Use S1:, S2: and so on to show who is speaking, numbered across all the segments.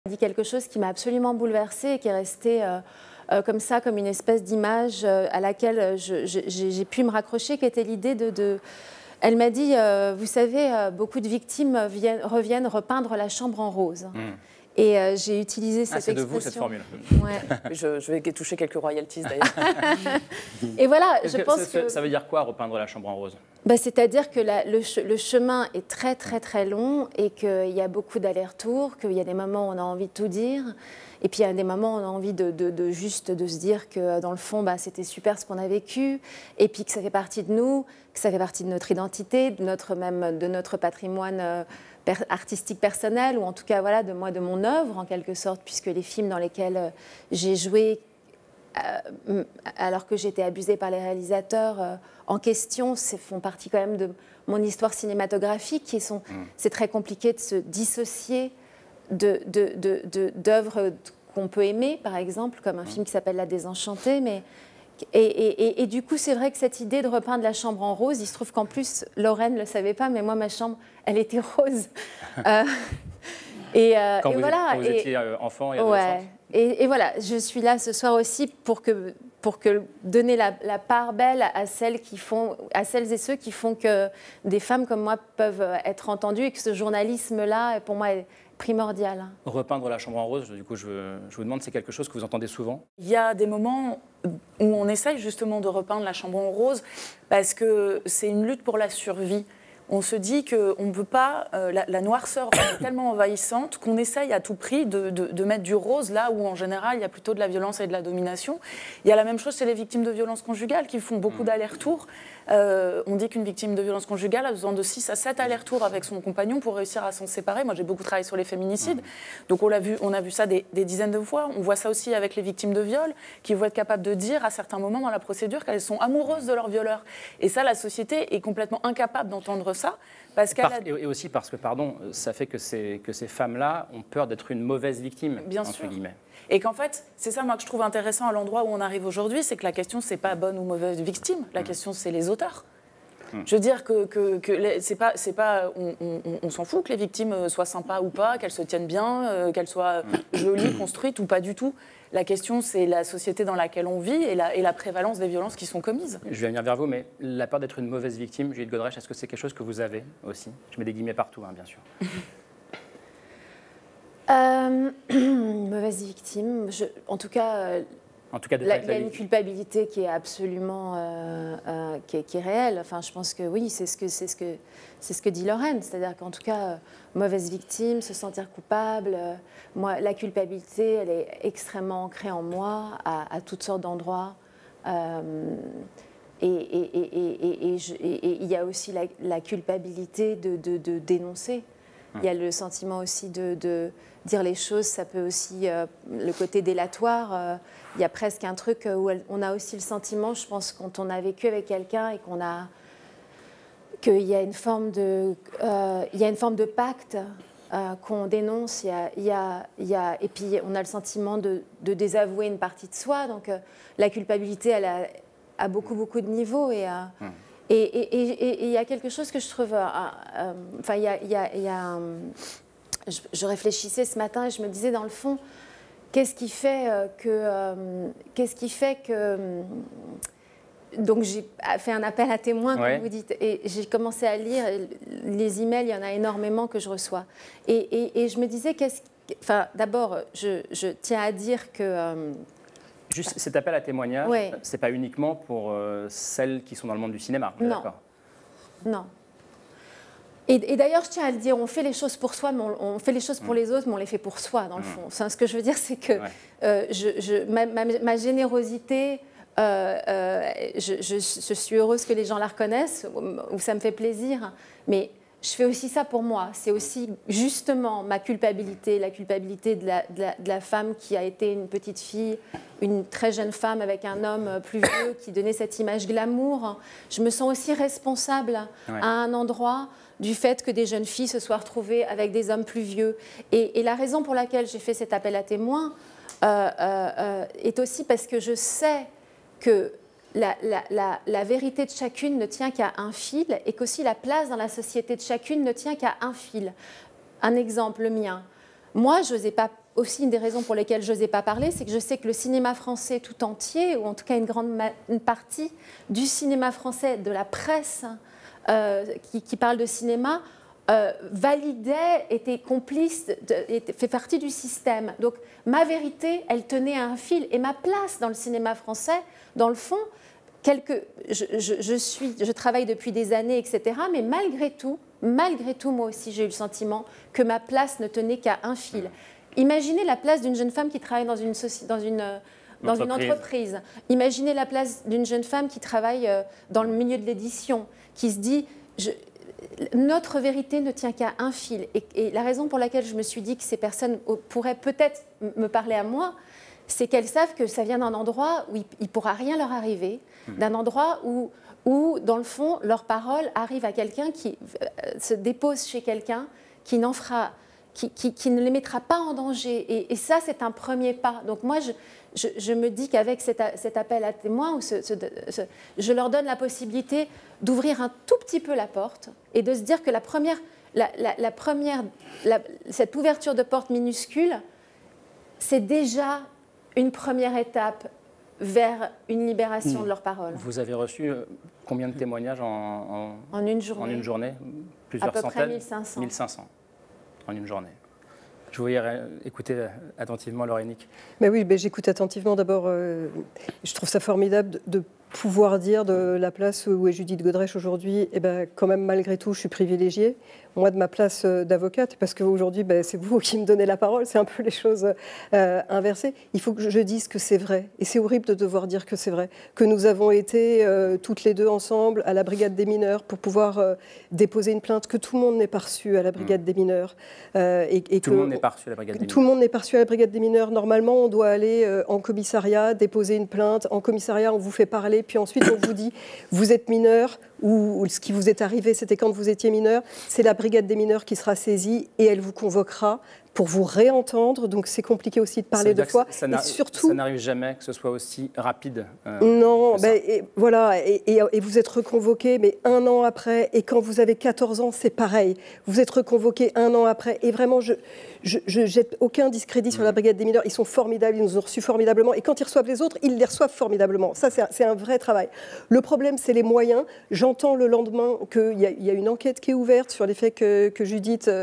S1: dit quelque chose qui m'a absolument bouleversée et qui est resté comme ça, comme une espèce d'image à laquelle j'ai pu me raccrocher, qui était l'idée Elle m'a dit, vous savez, beaucoup de victimes reviennent repeindre la chambre en rose. Et j'ai utilisé cette expression.
S2: C'est de vous cette formule.
S1: Ouais.
S3: Je vais toucher quelques royalties d'ailleurs.
S1: Et voilà, je pense que...
S2: Ça veut dire quoi, repeindre la chambre en rose?
S1: C'est-à-dire que le chemin est très très très long et qu'il y a beaucoup d'allers-retours, qu'il y a des moments où on a envie de tout dire, et puis il y a des moments où on a envie juste de se dire que dans le fond, c'était super ce qu'on a vécu, et puis que ça fait partie de nous, que ça fait partie de notre identité, de notre patrimoine artistique personnel, ou en tout cas voilà, de mon œuvre en quelque sorte, puisque les films dans lesquels j'ai joué alors que j'étais abusée par les réalisateurs en question, font partie quand même de mon histoire cinématographique. C'est très compliqué de se dissocier d'œuvres qu'on peut aimer, par exemple, comme un film qui s'appelle La Désenchantée. Et du coup, c'est vrai que cette idée de repeindre la chambre en rose, il se trouve qu'en plus, Lorraine ne le savait pas, mais moi, ma chambre, elle était rose.
S2: Quand vous étiez enfant et adolescente.
S1: Et voilà, je suis là ce soir aussi pour donner la part belle à celles et ceux qui font que des femmes comme moi peuvent être entendues, et que ce journalisme-là, pour moi, est primordial.
S2: Repeindre la chambre en rose, du coup, je vous demande, c'est quelque chose que vous entendez souvent?
S3: Il y a des moments où on essaye justement de repeindre la chambre en rose parce que c'est une lutte pour la survie. On se dit qu'on ne peut pas, la noirceur est tellement envahissante qu'on essaye à tout prix de mettre du rose là où en général il y a plutôt de la violence et de la domination. Il y a la même chose chez les victimes de violences conjugales qui font beaucoup d'allers-retours. On dit qu'une victime de violence conjugale a besoin de 6 à 7 allers-retours avec son compagnon pour réussir à s'en séparer. Moi j'ai beaucoup travaillé sur les féminicides, donc on a vu ça des dizaines de fois. On voit ça aussi avec les victimes de viol qui vont être capables de dire à certains moments dans la procédure qu'elles sont amoureuses de leur violeur. Et ça, la société est complètement incapable d'entendre ça.
S2: Et aussi parce que, pardon, ça fait que ces femmes-là ont peur d'être une mauvaise victime,
S3: bien
S2: entre
S3: sûr.
S2: guillemets.
S3: Et qu'en fait, c'est ça moi que je trouve intéressant à l'endroit où on arrive aujourd'hui, c'est que la question, c'est pas bonne ou mauvaise victime, la question, c'est les auteurs. Je veux dire on s'en fout que les victimes soient sympas ou pas, qu'elles se tiennent bien, qu'elles soient jolies, construites ou pas du tout. La question, c'est la société dans laquelle on vit et la prévalence des violences qui sont commises.
S2: Je vais venir vers vous, mais la peur d'être une mauvaise victime, Juliette Godrèche, est-ce que c'est quelque chose que vous avez aussi? Je mets des guillemets partout, bien sûr.
S1: Une mauvaise victime, en tout cas, il y a une culpabilité qui est absolument qui est réelle. Enfin, je pense que oui, c'est ce que dit Lorraine. C'est-à-dire qu'en tout cas, mauvaise victime, se sentir coupable. Moi, la culpabilité, elle est extrêmement ancrée en moi à toutes sortes d'endroits. Et il y a aussi la culpabilité de dénoncer. Il y a le sentiment aussi de dire les choses, ça peut aussi, le côté délatoire, il y a presque un truc où on a aussi le sentiment, je pense, quand on a vécu avec quelqu'un et qu'il y a une forme de pacte qu'on dénonce, et puis on a le sentiment de désavouer une partie de soi, donc la culpabilité, elle a beaucoup de niveaux, et il y a quelque chose que je trouve, je réfléchissais ce matin et je me disais, dans le fond, qu'est-ce qui fait que donc j'ai fait un appel à témoins, comme vous dites, et j'ai commencé à lire les emails, il y en a énormément que je reçois. Et je me disais, d'abord, je tiens à dire que...
S2: Juste cet appel à témoignage, c'est pas uniquement pour celles qui sont dans le monde du cinéma,
S1: non. Et d'ailleurs, je tiens à le dire, on fait les choses pour soi, mais on fait les choses pour les autres, mais on les fait pour soi, dans le fond. Enfin, ce que je veux dire, c'est que ma générosité, je suis heureuse que les gens la reconnaissent, ou ça me fait plaisir, mais je fais aussi ça pour moi. C'est aussi justement ma culpabilité, la culpabilité de la femme qui a été une petite fille, une très jeune femme avec un homme plus vieux qui donnait cette image glamour. Je me sens aussi responsable à un endroit du fait que des jeunes filles se soient retrouvées avec des hommes plus vieux. Et la raison pour laquelle j'ai fait cet appel à témoins est aussi parce que je sais que la vérité de chacune ne tient qu'à un fil, et qu'aussi la place dans la société de chacune ne tient qu'à un fil. Un exemple, le mien. Moi, je n'osais pas aussi une des raisons pour lesquelles je n'osais pas parler, c'est que je sais que le cinéma français tout entier, ou en tout cas une partie du cinéma français, de la presse qui parle de cinéma, validait, était complice, fait partie du système. Donc ma vérité, elle tenait à un fil. Et ma place dans le cinéma français, dans le fond, je travaille depuis des années, etc. Mais malgré tout, moi aussi, j'ai eu le sentiment que ma place ne tenait qu'à un fil. Imaginez la place d'une jeune femme qui travaille dans une entreprise. Imaginez la place d'une jeune femme qui travaille dans le milieu de l'édition, qui se dit notre vérité ne tient qu'à un fil. Et la raison pour laquelle je me suis dit que ces personnes pourraient peut-être me parler à moi, c'est qu'elles savent que ça vient d'un endroit où il ne pourra rien leur arriver, d'un endroit où, dans le fond, leur parole arrive à quelqu'un qui se dépose chez quelqu'un qui n'en fera... Qui ne les mettra pas en danger. Et ça, c'est un premier pas. Donc moi, je me dis qu'avec cet appel à témoins, je leur donne la possibilité d'ouvrir un tout petit peu la porte et de se dire que cette ouverture de porte minuscule, c'est déjà une première étape vers une libération de leur parole.
S2: Vous avez reçu combien de témoignages en
S1: une journée?
S2: En une journée? Plusieurs
S1: centaines? À peu près 1500.
S2: 1500. En une journée. Je voulais écouter attentivement Laurenique.
S4: Mais oui, j'écoute attentivement. D'abord, je trouve ça formidable de pouvoir dire de la place où est Judith Godrèche aujourd'hui, quand même, malgré tout, je suis privilégiée. Moi, de ma place d'avocate, parce qu'aujourd'hui, c'est vous qui me donnez la parole, c'est un peu les choses inversées. Il faut que je dise que c'est vrai. Et c'est horrible de devoir dire que c'est vrai. Que nous avons été toutes les deux ensemble à la brigade des mineurs pour pouvoir déposer une plainte, que tout le monde n'est pas reçu à la brigade des mineurs.
S2: Tout le monde n'est pas reçu à la brigade des mineurs.
S4: Tout le monde n'est pas reçu à la brigade des mineurs. Normalement, on doit aller en commissariat, déposer une plainte. En commissariat, on vous fait parler, puis ensuite, on vous dit, vous êtes mineur, ou ce qui vous est arrivé, c'était quand vous étiez mineur. C'est la brigade des mineurs qui sera saisie et elle vous convoquera pour vous réentendre. Donc c'est compliqué aussi de parler deux fois.
S2: Ça n'arrive jamais que ce soit aussi rapide.
S4: Non, voilà. Et vous êtes reconvoqué, mais un an après. Et quand vous avez 14 ans, c'est pareil. Vous êtes reconvoqué un an après. Et vraiment, je jette aucun discrédit sur la brigade des mineurs. Ils sont formidables, ils nous ont reçus formidablement. Et quand ils reçoivent les autres, ils les reçoivent formidablement. Ça, c'est un vrai travail. Le problème, c'est les moyens. J'entends le lendemain qu'il y a une enquête qui est ouverte sur les faits que Judith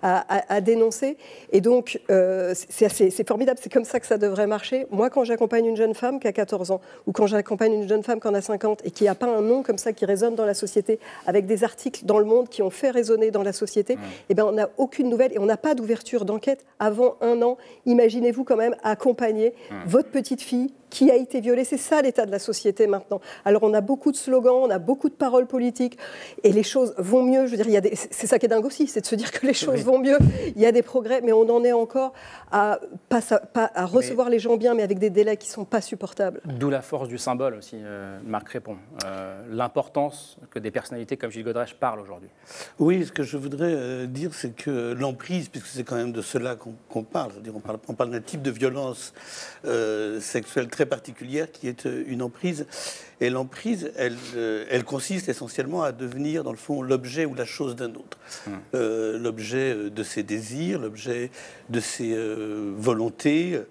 S4: a dénoncés. Et donc, c'est formidable. C'est comme ça que ça devrait marcher. Moi, quand j'accompagne une jeune femme qui a 14 ans, ou quand j'accompagne une jeune femme qui en a 50, et qui n'a pas un nom comme ça qui résonne dans la société, avec des articles dans Le Monde qui ont fait résonner dans la société, on n'a aucune nouvelle et on n'a pas d'ouverture d'enquête avant un an. Imaginez-vous quand même accompagner votre petite fille qui a été violée. C'est ça l'état de la société maintenant. Alors on a beaucoup de slogans, on a beaucoup de paroles politiques et les choses vont mieux. Je veux dire, c'est ça qui est dingue aussi, c'est de se dire que les choses vont mieux. Il y a des progrès, mais on en est encore à recevoir les gens bien, mais avec des délais qui ne sont pas supportables.
S2: D'où la force du symbole aussi, Marc répond. L'importance que des personnalités comme Gilles Godrèche parlent aujourd'hui.
S5: Oui, ce que je voudrais dire, c'est que l'emprise, puisque c'est quand même de cela qu'on parle, c'est-à-dire on parle d'un type de violence sexuelle très particulière qui est une emprise. Et l'emprise, elle consiste essentiellement à devenir, dans le fond, l'objet ou la chose d'un autre. L'objet de ses désirs, l'objet de ses volontés.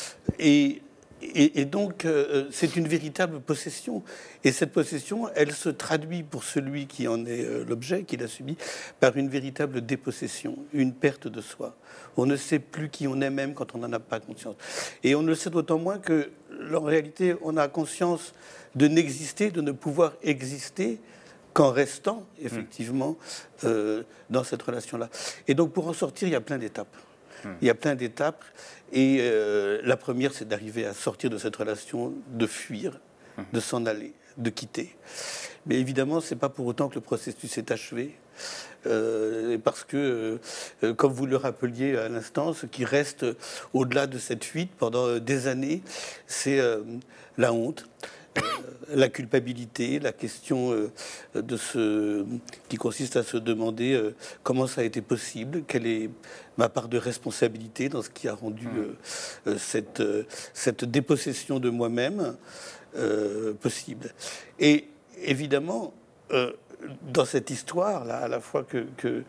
S5: Et donc, c'est une véritable possession. Et cette possession, elle se traduit pour celui qui en est l'objet, qui l'a subi, par une véritable dépossession, une perte de soi. On ne sait plus qui on est même quand on n'en a pas conscience. Et on ne le sait d'autant moins que, en réalité, on a conscience de n'exister, de ne pouvoir exister qu'en restant, effectivement, dans cette relation-là. Et donc, pour en sortir, il y a plein d'étapes. Il y a plein d'étapes. Et la première, c'est d'arriver à sortir de cette relation, de fuir, de s'en aller, de quitter. Mais évidemment, ce n'est pas pour autant que le processus est achevé. Parce que, comme vous le rappeliez à l'instant, ce qui reste au-delà de cette fuite pendant des années, c'est la honte. La culpabilité, la question qui consiste à se demander comment ça a été possible, quelle est ma part de responsabilité dans ce qui a rendu cette dépossession de moi-même possible. Et évidemment, dans cette histoire-là, à la fois que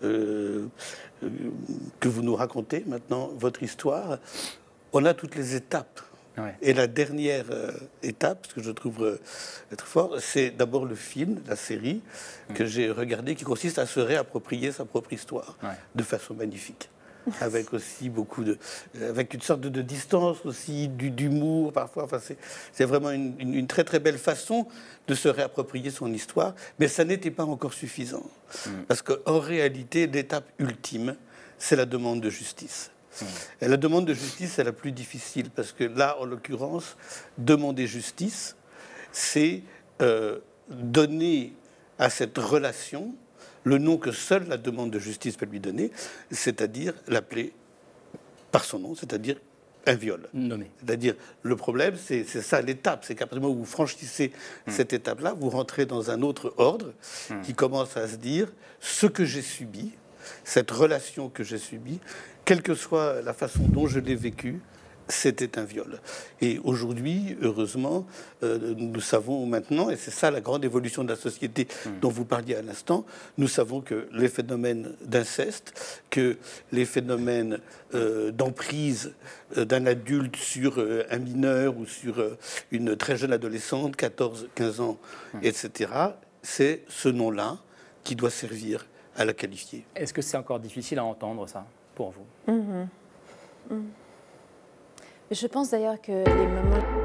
S5: vous nous racontez maintenant, votre histoire, on a toutes les étapes. Ouais. Et la dernière étape, ce que je trouve très fort, c'est d'abord le film, la série, que j'ai regardé, qui consiste à se réapproprier sa propre histoire de façon magnifique. Avec aussi avec une sorte de distance aussi, d'humour parfois. Enfin, c'est vraiment une très très belle façon de se réapproprier son histoire, mais ça n'était pas encore suffisant. Parce qu'en réalité, l'étape ultime, c'est la demande de justice. Et la demande de justice, c'est la plus difficile, parce que là, en l'occurrence, demander justice, c'est donner à cette relation le nom que seule la demande de justice peut lui donner, c'est-à-dire l'appeler par son nom, c'est-à-dire un viol.
S2: Nommé.
S5: C'est-à-dire, le problème, c'est ça l'étape, c'est qu'à partir du moment où vous franchissez cette étape-là, vous rentrez dans un autre ordre qui commence à se dire, ce que j'ai subi, cette relation que j'ai subie, quelle que soit la façon dont je l'ai vécue, c'était un viol. Et aujourd'hui, heureusement, nous savons maintenant, et c'est ça la grande évolution de la société dont vous parliez à l'instant, nous savons que les phénomènes d'inceste, que les phénomènes d'emprise d'un adulte sur un mineur ou sur une très jeune adolescente, 14, 15 ans, etc., c'est ce nom-là qui doit servir à la qualifier.
S2: Est-ce que c'est encore difficile à entendre, ça, pour vous?
S1: Je pense d'ailleurs que les moments...